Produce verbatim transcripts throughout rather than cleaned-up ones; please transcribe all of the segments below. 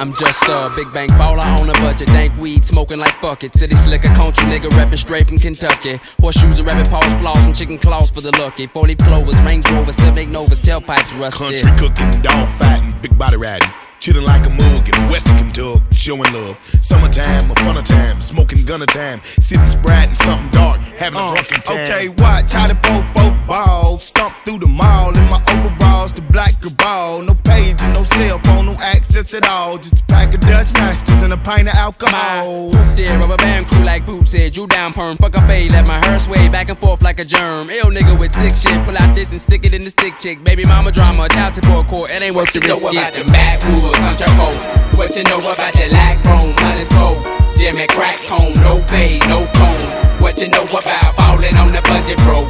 I'm just a big bank baller on a budget. Dank weed smoking like buckets. City slicker, country nigga reppin' straight from Kentucky. Horseshoes, a rabbit paws, floss, and chicken claws for the lucky. Four-leaf clovers, Range Rovers, seven eight Novas, tailpipes rusted. Country cooking, dog fighting, big body riding. Chillin' like a mug in Western Kentucky, showing love. Summertime, a funner time, smoking gunner time. Sipping Sprite and something dark, having uh, a drunken time. Okay, watch how the poor folk ball. Stomp through the mall in my overalls, the black ball. No page and no cell phone, no access at all. Just a pack of Dutch Masters and a pint of alcohol. My there, rubber band crew like Boots said. Drew down perm, fuck a fade, let my hair sway back and forth like a germ. Ill nigga with sick shit, pull out this and stick it in the stick chick. Baby mama drama, child support court, it ain't worth the risk. What you know about them backwoods, country folk? What you know about the lack bone, honey smoke? Jimmy crack cone, no fade, no cone. What you know about ballin' on the budget, bro?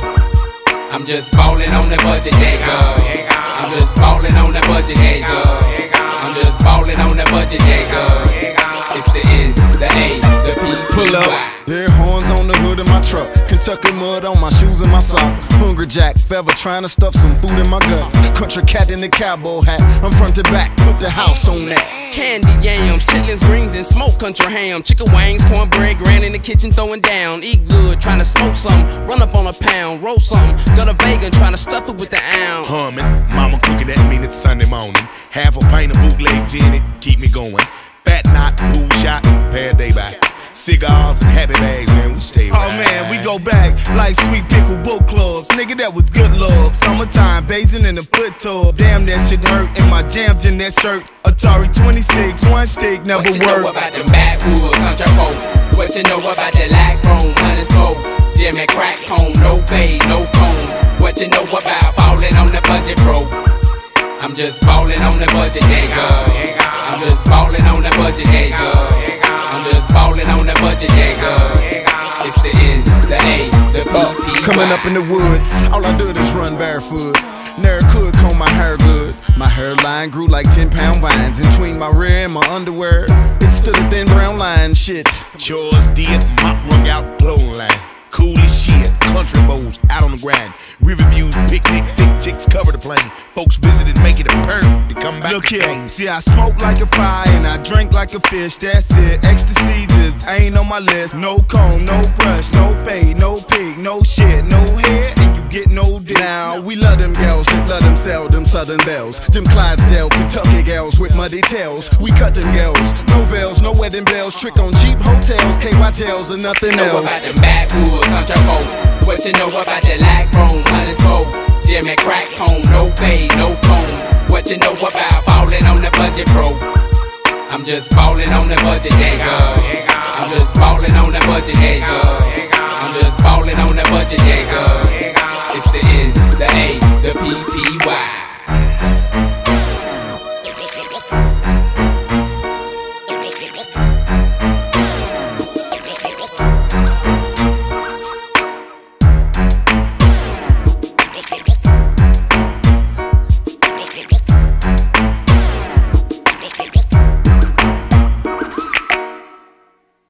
I'm just ballin' on the budget, nigga. I'm just ballin' on the budget, nigga. I'm just ballin' on the budget, nigga. It's the N, the A, the P, pull up. Deer horns on the hood of my truck. Kentucky mud on my shoes and my sock. Hungry Jack, feather trying to stuff some food in my gut. Country cat in the cowboy hat. I'm front to back, put the house on that. Candy yams, chitlins, greens, and smoked country ham. Chicken wings, cornbread, grand in the kitchen throwing down. Eat good, trying to smoke something. Run up on a pound, roll something. Got a vegan, trying to stuff it with the ounce. Humming, mama cooking, that mean it's Sunday morning. Half a pint of bootleg gin, it keep me going. Fat knot, pool shot, pair day by. Cigars and happy bags, man, we stay right. Oh man, we go back like sweet pickle book clubs. Nigga, that was good love. Summertime, bathing in the foot tub. Damn, that shit hurt. And my jams in that shirt. Atari twenty-six, one stick, never worked. What you know about them backwoods, country folk? What you know about the lack bone, honey smoke? Jimmy crack cone, no fade, no cone. What you know about ballin' on the budget, bro? I'm just ballin' on the budget, nigga. I'm just ballin' on the budget, nigga. I'm just ballin' on the budget, nigga. It's the N, the A, the P, P, Y. Coming up in the woods, all I do is run barefoot. Never could comb my hair good. My hairline grew like ten pound vines. In between my rear and my underwear, it stood a thin brown line. Shit. Chores did, mop rung out, clothing line. Cool as shit, country bows out on the grind. River views, picnic, thick ticks cover the plain. Folks visited, make it a perk to come back. Look here, see I smoke like a fire and I drink like a fish. That's it, ecstasy just ain't on my list. No comb, no brush, no fade, no pig, no shit, no hair, and you get no dick. Now we love them gals that love them sell them Southern bells. Them Clydesdale, Kentucky gals with muddy tails. We cut them gals, no veils, no wedding bells. Trick on cheap hotels, K Y Ls and nothing else. What you know about them backwoods, country folk? What you know about the lack bone, honey smoke? Jimmy crack cone, no fade, no cone. What you know about ballin' on the budget, bro? I'm just ballin' on the budget, nigga. I'm just ballin' on the budget, nigga. I'm just ballin' on the budget, nigga. It's the N, the A, the P, P, Y.